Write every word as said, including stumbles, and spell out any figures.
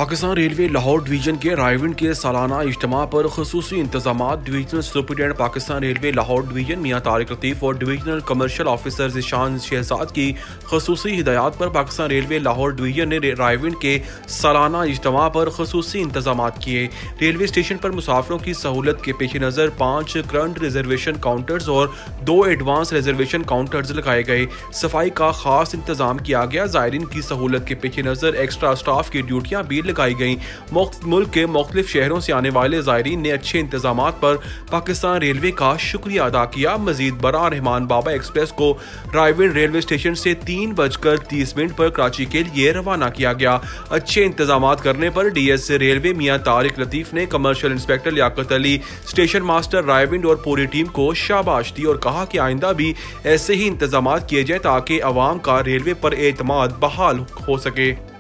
Pakistan railway Lahore division के रायविंड के सालाना इज्तिमा पर खसूसी इंतजामात। Divisional superintendent Pakistan railway Lahore division मियां तारिक लतीफ़ और divisional commercial officer Zeeshan Shahzad की खसूसी हिदायत पर पाकिस्तान रेलवे लाहौर डिवीजन ने रायविंड के सालाना इज्तिमा पर खसूसी इंतजामात किए। रेलवे स्टेशन पर मुसाफिरों की सहूलत के पेश नज़र पाँच करंट रिजर्वेशन काउंटर्स और दो एडवांस रिजर्वेशन काउंटर्स लगाए गए। सफाई का खास इंतजाम किया गया। ज़ायरीन की सहूलत के पेश नज़र एक्स्ट्रा स्टाफ की ड्यूटियाँ भी लगाई गई। मुल्क के मुख्तलिफ शहरों से आने वाले ज़ायरीन ने अच्छे इंतजामात पर पाकिस्तान रेलवे का शुक्रिया अदा किया। मजीद बरा रहमान बाबा एक्सप्रेस को रायविंड रेलवे स्टेशन से तीन बजकर तीस मिनट पर कराची के लिए रवाना किया गया। अच्छे इंतजामात करने पर डी एस रेलवे मियां तारिक लतीफ़ ने commercial inspector Liaquat Ali, station master Raiwind और पूरी टीम को शाबाश दी और कहा कि आइंदा भी ऐसे ही इंतजामात किए जाए ताकि अवाम का रेलवे पर एतमाद बहाल हो सके।